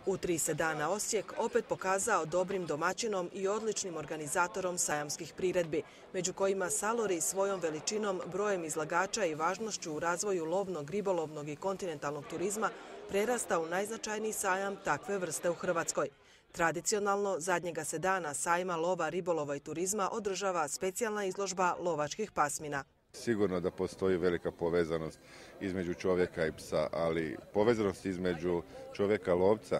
U 3 se dana Osijek opet pokazao dobrim domaćinom i odličnim organizatorom sajamskih priredbi, među kojima Salori svojom veličinom, brojem izlagača i važnošću u razvoju lovnog, ribolovnog i kontinentalnog turizma prerasta u najznačajniji sajam takve vrste u Hrvatskoj. Tradicionalno, zadnjega se dana sajma lova, ribolova i turizma održava specijalna izložba lovačkih pasmina. Sigurno da postoji velika povezanost između čovjeka i psa, ali povezanost između čovjeka lovca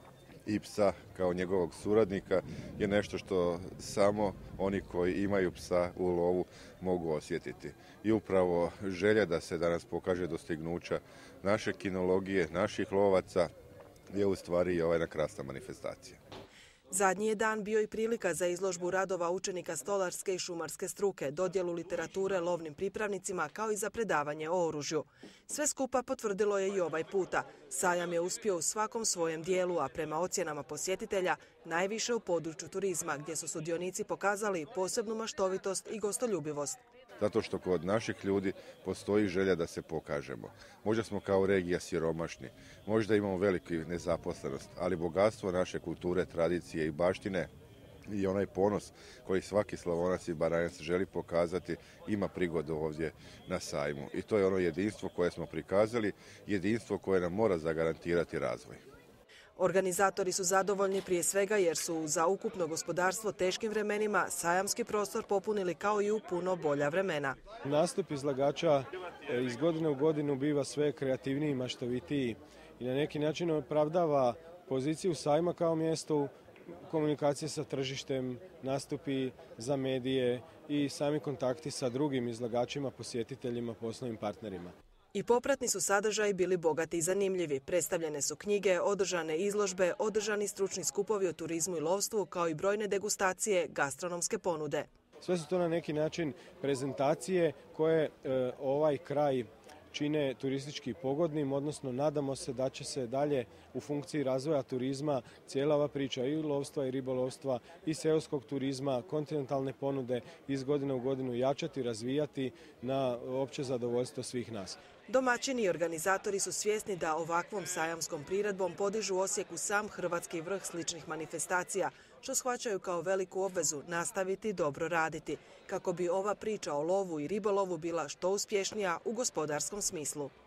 i psa kao njegovog suradnika je nešto što samo oni koji imaju psa u lovu mogu osjetiti. I upravo želja da se danas pokaže dostignuća naše kinologije, naših lovaca je u stvari i ova krasna manifestacija. Zadnji je dan bio i prilika za izložbu radova učenika stolarske i šumarske struke, dodjelu literature lovnim pripravnicima kao i za predavanje o oružju. Sve skupa potvrdilo je i ovaj puta. Sajam je uspio u svakom svojem dijelu, a prema ocjenama posjetitelja najviše u području turizma, gdje su sudionici pokazali posebnu maštovitost i gostoljubivost. Zato što kod naših ljudi postoji želja da se pokažemo. Možda smo kao regija siromašni, možda imamo veliku nezaposlenost, ali bogatstvo naše kulture, tradicije i baštine i onaj ponos koji svaki Slavonac i Baranjac želi pokazati ima prigodu ovdje na sajmu. I to je ono jedinstvo koje smo prikazali, jedinstvo koje nam mora zagarantirati razvoj. Organizatori su zadovoljni prije svega jer su za ukupno gospodarstvo teškim vremenima sajamski prostor popunili kao i u puno bolja vremena. Nastup izlagača iz godine u godinu biva sve kreativniji i maštovitiji i na neki način opravdava poziciju sajma kao mjesto komunikacije sa tržištem, nastupi za medije i sami kontakti sa drugim izlagačima, posjetiteljima, poslovnim partnerima. I popratni su sadržaji bili bogati i zanimljivi. Predstavljene su knjige, održane izložbe, održani stručni skupovi o turizmu i lovstvu, kao i brojne degustacije, gastronomske ponude. Sve su to na neki način prezentacije koje ovaj kraj čine turistički pogodnim, odnosno nadamo se da će se dalje u funkciji razvoja turizma cijela ova priča i lovstva i ribolovstva i seoskog turizma, kontinentalne ponude iz godine u godinu jačati, razvijati na opće zadovoljstvo svih nas. Domaćini i organizatori su svjesni da ovakvom sajamskom priredbom podižu Osijek u sam hrvatski vrh sličnih manifestacija, što shvaćaju kao veliku obvezu nastaviti dobro raditi, kako bi ova priča o lovu i ribolovu bila što uspješnija u gospodarskom smislu.